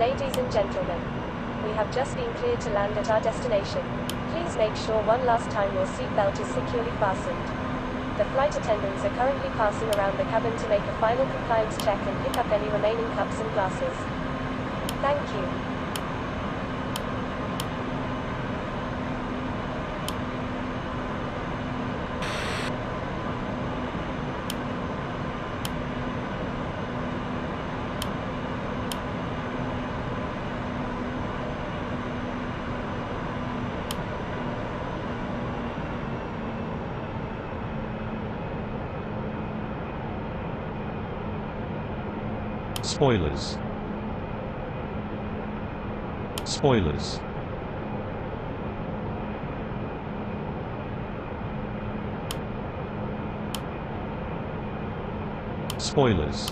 Ladies and gentlemen, we have just been cleared to land at our destination. Please make sure one last time your seatbelt is securely fastened. The flight attendants are currently passing around the cabin to make a final compliance check and pick up any remaining cups and glasses. Thank you. Spoilers. Spoilers. Spoilers.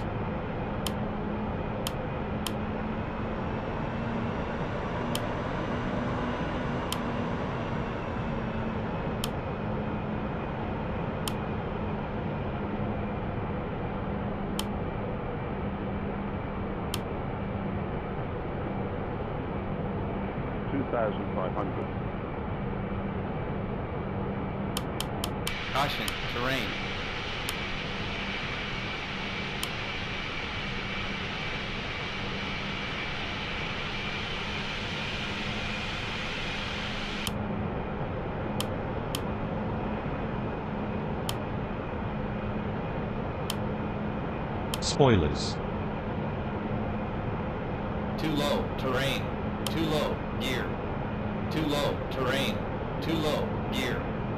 Caution, terrain. Spoilers. Too low, terrain. Too low, gear. Too low, terrain. Too low, gear.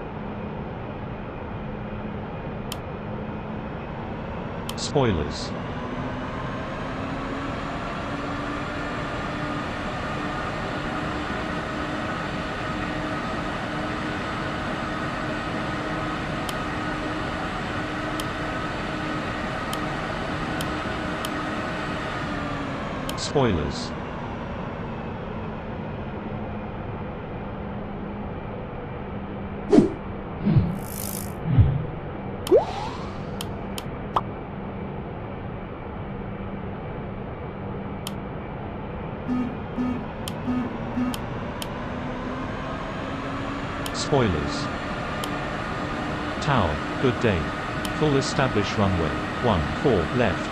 Spoilers. Spoilers. Spoilers. Tower, good day. Full established runway, 14 left.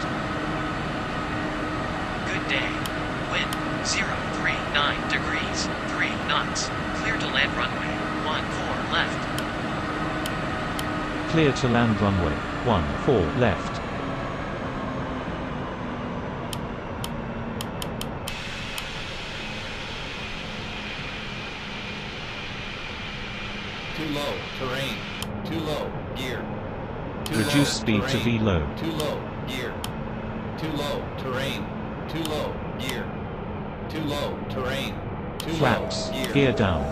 Good day. Wind, 039 degrees, 3 knots. Clear to land runway, 14 left. Clear to land runway, 14 left. Too low, terrain. Too low, gear. Too Reduce low, speed to terrain. V low. Too low, gear. Too low, terrain. Too low, gear. Too low, terrain. Too Flaps, low, gear. gear down.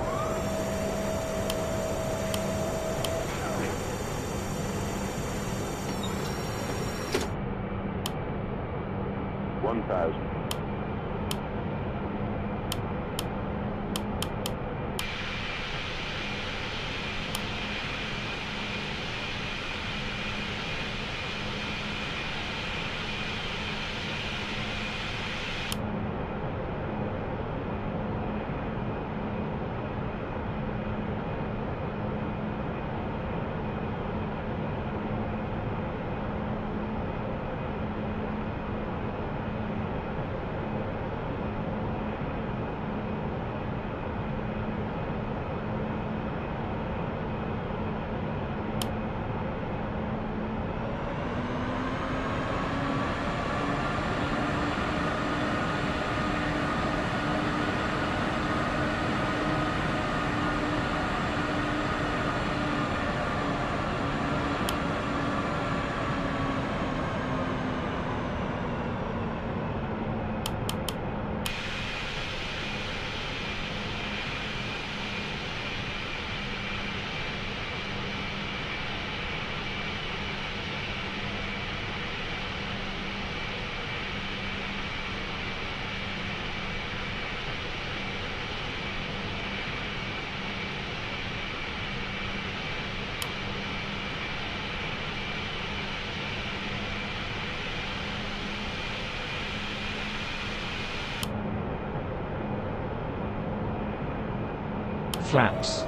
Flaps.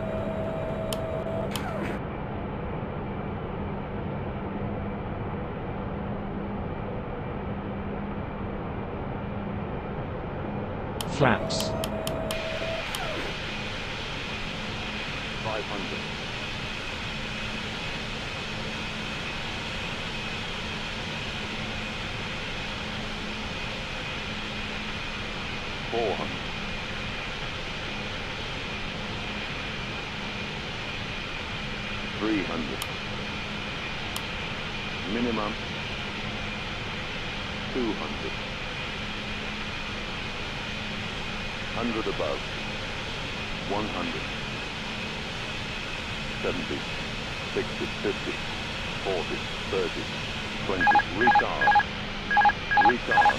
Flaps. 500. 400. 300. Minimum 200. 100 above. 100. 70, 60, 50, 40, 30, 20. Retard. Retard.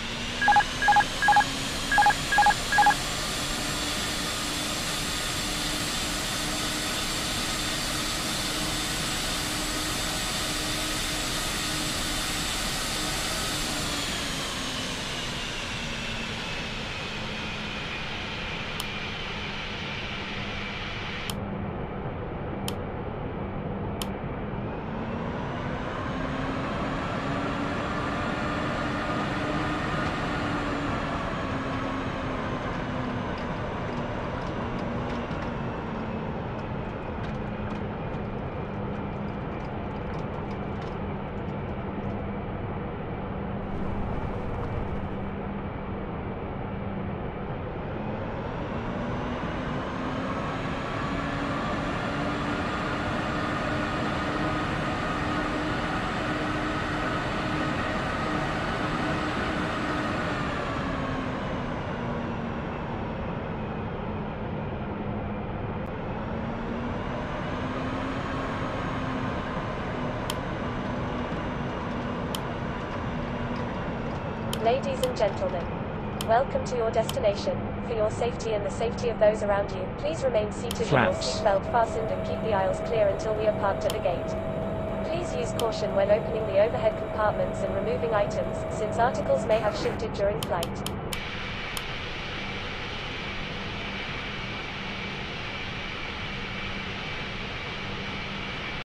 Ladies and gentlemen, welcome to your destination. For your safety and the safety of those around you, please remain seated with your Flaps. seatbelt fastened and keep the aisles clear until we are parked at the gate. Please use caution when opening the overhead compartments and removing items, since articles may have shifted during flight.